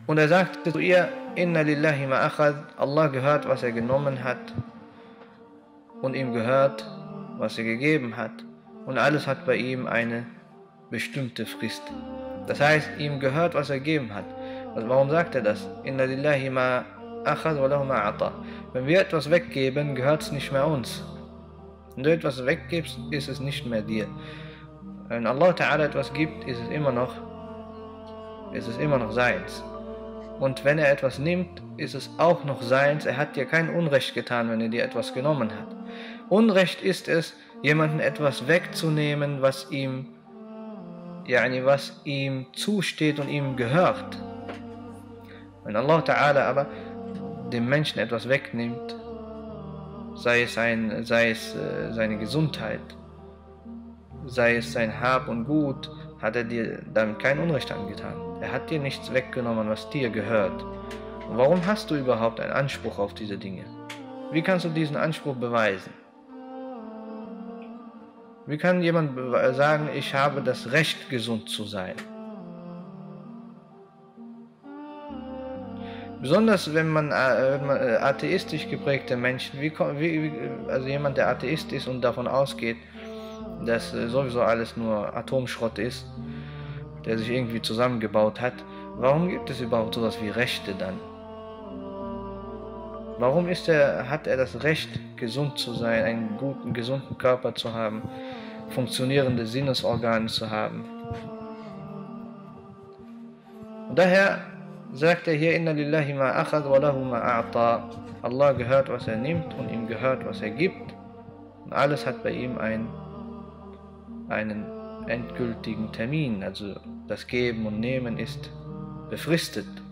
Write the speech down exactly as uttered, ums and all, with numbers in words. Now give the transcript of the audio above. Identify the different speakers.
Speaker 1: Und er sagte zu ihr, Inna lillahi ma akhad, Allah gehört, was er genommen hat, und ihm gehört, was er gegeben hat, und alles hat bei ihm eine bestimmte Frist. Das heißt, ihm gehört, was er gegeben hat. Also warum sagt er das? Inna lillahi ma akhad wa lahu ma ata. Wenn wir etwas weggeben, gehört es nicht mehr uns. Wenn du etwas weggibst, ist es nicht mehr dir. Wenn Allah Ta'ala etwas gibt, ist es immer noch, ist es immer noch seins. Und wenn er etwas nimmt, ist es auch noch seins. Er hat dir kein Unrecht getan, wenn er dir etwas genommen hat. Unrecht ist es, jemanden etwas wegzunehmen, was ihm, yani was ihm zusteht und ihm gehört. Wenn Allah Ta'ala aber dem Menschen etwas wegnimmt, sei es, ein, sei es äh, seine Gesundheit, sei es sein Hab und Gut, hat er dir damit kein Unrecht angetan. Er hat dir nichts weggenommen, was dir gehört. Und warum hast du überhaupt einen Anspruch auf diese Dinge? Wie kannst du diesen Anspruch beweisen? Wie kann jemand sagen, ich habe das Recht, gesund zu sein? Besonders wenn man, wenn man atheistisch geprägte Menschen, wie, wie, also jemand, der Atheist ist und davon ausgeht, dass sowieso alles nur Atomschrott ist, der sich irgendwie zusammengebaut hat, warum gibt es überhaupt sowas wie Rechte dann? Warum ist er, hat er das Recht, gesund zu sein, einen guten, gesunden Körper zu haben, funktionierende Sinnesorgane zu haben? Und daher sagt er hier, Inna lillahi ma akhad wa lahu ma a'ta. Allah gehört, was er nimmt, und ihm gehört, was er gibt. Und alles hat bei ihm ein, einen endgültigen Termin. Also das Geben und Nehmen ist befristet.